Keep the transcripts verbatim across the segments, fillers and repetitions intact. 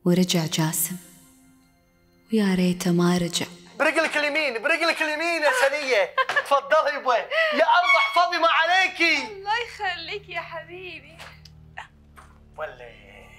ورجع جاسم، ويا ريته ما رجع. برجلك اليمين، برجلك اليمين يا سنية. تفضلي يبا، يا أرض احفظي ما عليكي. الله يخليك يا حبيبي. ولا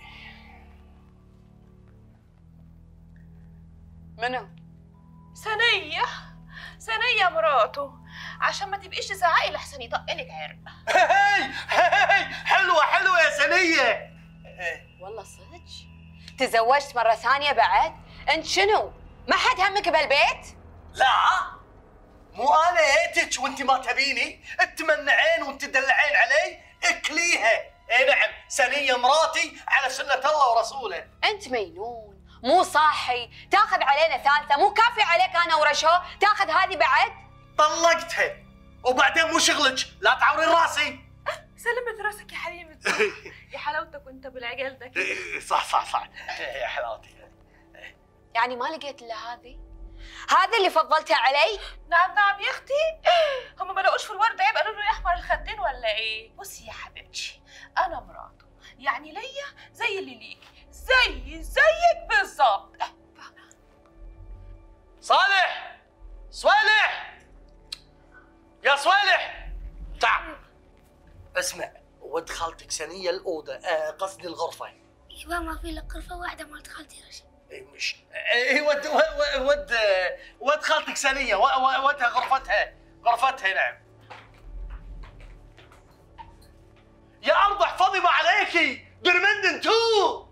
منو؟ سنية، سنية مراته، عشان ما تبقيش تزعقي لحسن يطقلك عرق. هي هي حلوة حلوة يا سنية. والله صدق تزوجت مرة ثانية بعد؟ انت شنو؟ ما حد همك بهالبيت؟ لا مو انا ايتك وانت ما تبيني، تمنعين وانت تدلعين علي، اكليها. اي نعم، سنية مراتي على سنة الله ورسوله. انت مينون، مو صاحي، تاخذ علينا ثالثة، مو كافي عليك انا ورشو، تاخذ هذه بعد؟ طلقتها وبعدين مو شغلك، لا تعورين راسي. سلمت راسك يا حبيبي. يا حلاوتك وانت بالعجل ده كده. صح صح صح يا حلاوتي. يعني ما لقيت الا هذه؟ هذه اللي فضلتها علي؟ نعم نعم يا اختي، هم ما لقوش في الورد عيب قالوا له يا احمر الخدين ولا ايه؟ بصي يا حبيبتي، انا مراته، يعني ليا زي اللي ليكي، زي زيك بالظبط. صالح، صالح يا صالح، تعال. اسمع، ود خالتك سنية الأوضة، آه قصدي الغرفة. ايوه ما في الا غرفة واحدة مالت خالتي رشا. اي مش اي ود ود ود, ود خالتك سنية، ودها غرفتها، غرفتها نعم. يا أرض احفظي ما عليكي، درمند انتو.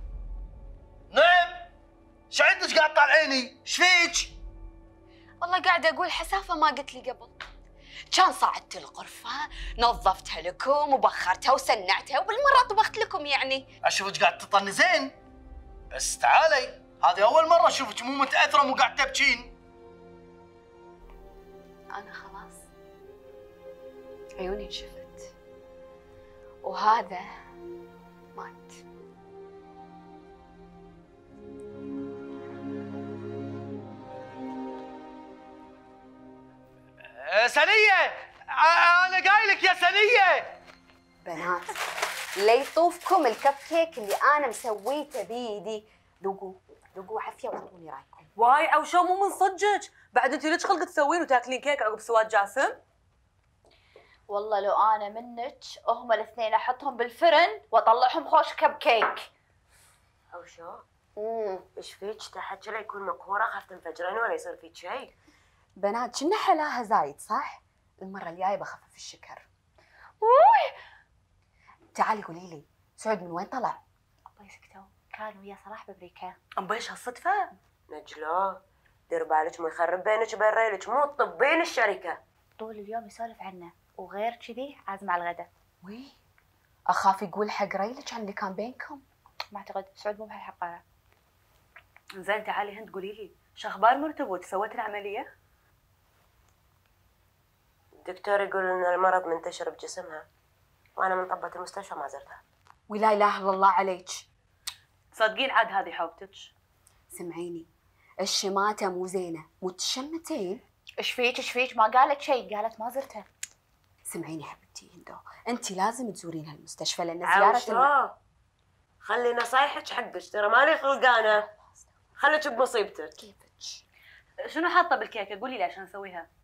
نعم، ايش عندك قاعد طالعيني؟ ايش فيك؟ والله قاعدة أقول حسافة ما قلت لي قبل. كان صعدت الغرفة، نظفتها لكم وبخرتها وسنعتها وبالمرة طبخت لكم يعني. أشوفك قاعد تطنزين، بس تعالي، هذه أول مرة أشوفك مو متأثرة مو قاعد تبكين. أنا خلاص عيوني انشفت، وهذا مات. سنية، أنا قايلك يا سنية. بنات لا يطوفكم الكب كيك اللي أنا مسويته بيدي، ذوقوا ذوقوا عافية واعطوني رايكم. واي او شو مو من صدقك؟ بعد انت ليش خلقك تسوين وتاكلين كيك عقب سواد جاسم؟ والله لو انا منك هم الاثنين احطهم بالفرن واطلعهم خوش كب كيك. او شو؟ امم ايش فيك؟ تحت لا يكون مقهوره خاف تنفجرين ولا يصير فيك شيء. بنات كنا حلاها زايد صح؟ المرة الجاية بخفف الشكر. ووي تعالي قولي لي سعود من وين طلع؟ الله يسكتوا، كان ويا صلاح بامريكا. ام بيش هالصدفة؟ نجلة دير بالك ما يخرب بينك وبين ريلك، مو تطبين الشركة. طول اليوم يسولف عنه وغير كذي عازم على الغداء. وي اخاف يقول حق ريلك عن اللي كان بينكم. ما اعتقد، سعود مو بهالحقاره. زين تعالي هند قولي لي شو اخبار مرتبوك؟ سويت العملية؟ الدكتور يقول ان المرض منتشر بجسمها، وانا من طبة المستشفى ما زرتها. ولا اله الا الله عليك. تصدقين عاد هذه حوبتك؟ سمعيني، الشماتة مو زينة، متشمتين. ايش فيك ايش فيك؟ ما قالت شيء، قالت ما زرتها. سمعيني حبيبتي هندو، انت لازم تزورين هالمستشفى لان زيارة الم... خلي نصايحك حقك، ترى مالي خلقانة، خليك بمصيبتك. كيفك؟ شنو حاطه بالكيكه؟ قولي لي عشان اسويها.